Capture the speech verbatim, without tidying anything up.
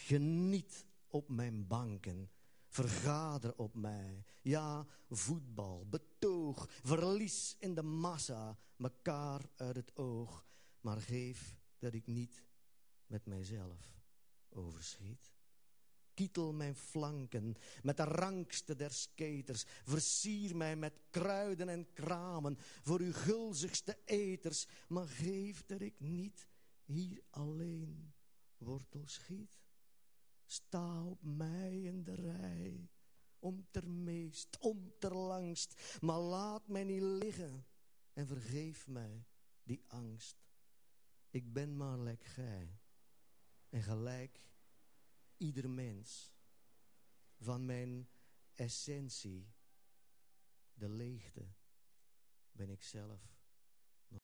Geniet op mijn banken, vergader op mij. Ja, voetbal, betoog, verlies in de massa, mekaar uit het oog. Maar geef dat ik niet met mijzelf overschiet. Kietel mijn flanken met de rankste der skaters. Versier mij met kruiden en kramen voor uw gulzigste eters. Maar geef dat ik niet hier alleen wortel schiet. Sta op mij in de rij, om ter meest, om ter langst. Maar laat mij niet liggen en vergeef mij die angst. Ik ben maar lek gij en gelijk ieder mens. Van mijn essentie, de leegte, ben ik zelf